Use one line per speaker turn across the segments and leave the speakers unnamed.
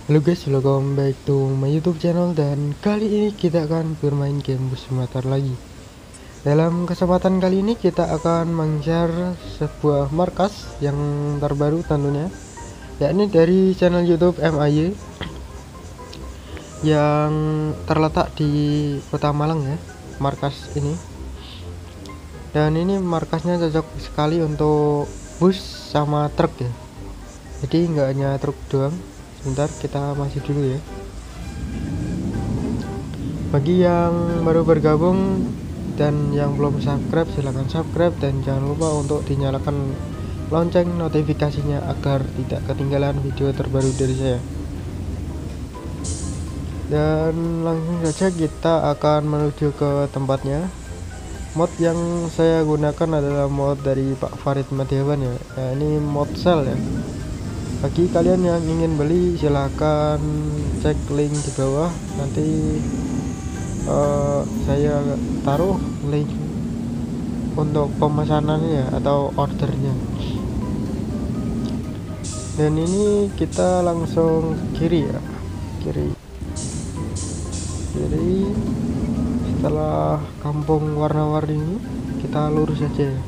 Halo guys, welcome back to my YouTube channel. Dan kali ini kita akan bermain game Bus Simulator lagi. Dalam kesempatan kali ini kita akan meng-share sebuah markas yang terbaru tentunya, yakni dari channel YouTube MAY yang terletak di Kota Malang ya, markas ini. Dan ini markasnya cocok sekali untuk bus sama truk ya. Jadi nggak hanya truk doang. Sebentar, kita masih dulu ya. Bagi yang baru bergabung dan yang belum subscribe, silahkan subscribe dan jangan lupa untuk dinyalakan lonceng notifikasinya agar tidak ketinggalan video terbaru dari saya. Dan langsung saja kita akan menuju ke tempatnya. Mod yang saya gunakan adalah mod dari Pak Farid Madiawan ya. Ini mod sel ya. Bagi kalian yang ingin beli silahkan cek link di bawah, nanti saya taruh link untuk pemesanannya atau ordernya. Dan ini kita langsung kiri ya, kiri. Setelah kampung warna-warni ini kita lurus aja ya.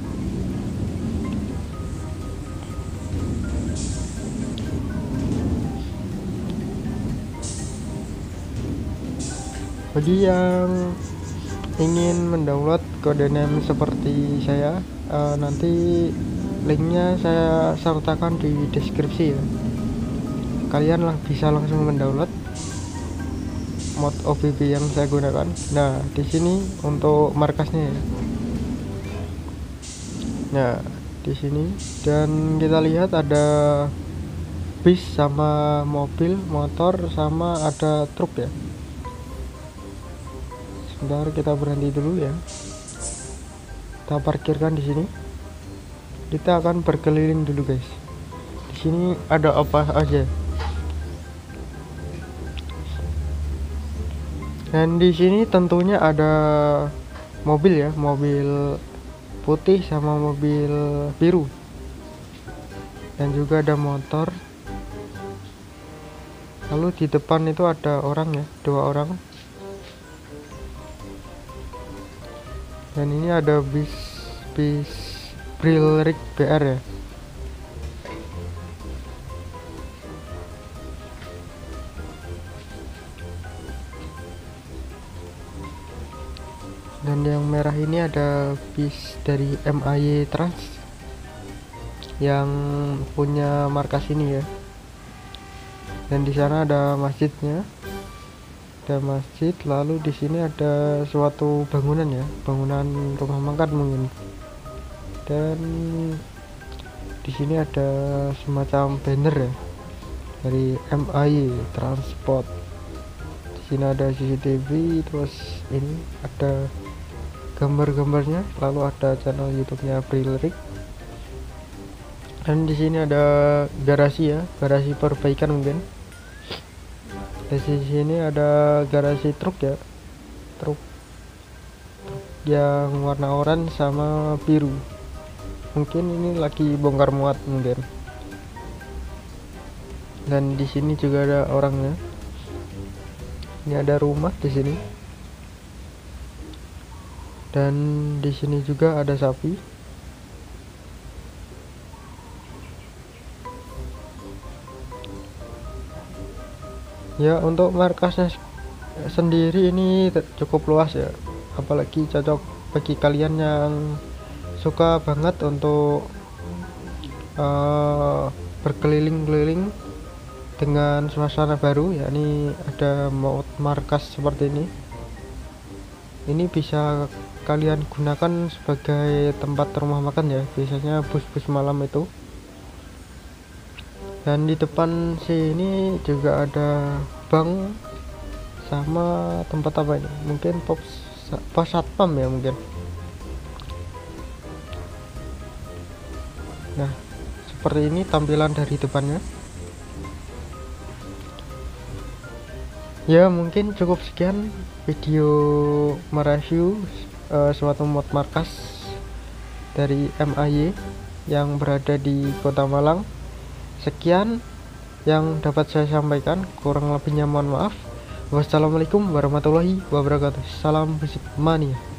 Bagi yang ingin mendownload Codename seperti saya, nanti linknya saya sertakan di deskripsi ya. Kalian bisa langsung mendownload mod OBB yang saya gunakan. Nah, di sini untuk markasnya ya. Nah, di sini dan kita lihat ada bis sama mobil, motor sama ada truk ya. Sebentar, kita berhenti dulu ya. Kita parkirkan di sini. Kita akan berkeliling dulu guys. Di sini ada apa aja. Dan di sini tentunya ada mobil ya, mobil putih sama mobil biru. Dan juga ada motor. Lalu di depan itu ada orang ya, 2 orang. Dan ini ada bis Brilrik BR ya. Dan yang merah ini ada bis dari MAY Trans yang punya markas ini ya. Dan di sana ada masjidnya. Ada masjid, lalu di sini ada suatu bangunan ya, bangunan rumah makan mungkin. Dan di sini ada semacam banner ya dari MAY Transport. Di sini ada CCTV, terus ini ada gambar-gambarnya, lalu ada channel YouTube-nya Brilrik. Dan di sini ada garasi ya, garasi perbaikan mungkin. Di sini ada garasi truk ya, truk yang warna oranye sama biru. Mungkin ini lagi bongkar muat mungkin. Dan di sini juga ada orangnya. Ini ada rumah di sini. Dan di sini juga ada sapi. Ya, untuk markasnya sendiri ini cukup luas ya, apalagi cocok bagi kalian yang suka banget untuk berkeliling-keliling dengan suasana baru, yakni ada mod markas seperti ini. Ini bisa kalian gunakan sebagai tempat rumah makan ya, biasanya bus-bus malam itu. Dan di depan sini juga ada bank sama tempat apa ini, mungkin pos satpam ya mungkin. Nah, seperti ini tampilan dari depannya ya. Mungkin cukup sekian video mereview suatu mod markas dari MAY yang berada di Kota Malang. Sekian, yang dapat saya sampaikan. Kurang lebihnya mohon maaf. Wassalamualaikum warahmatullahi wabarakatuh. Salam Persib Mania.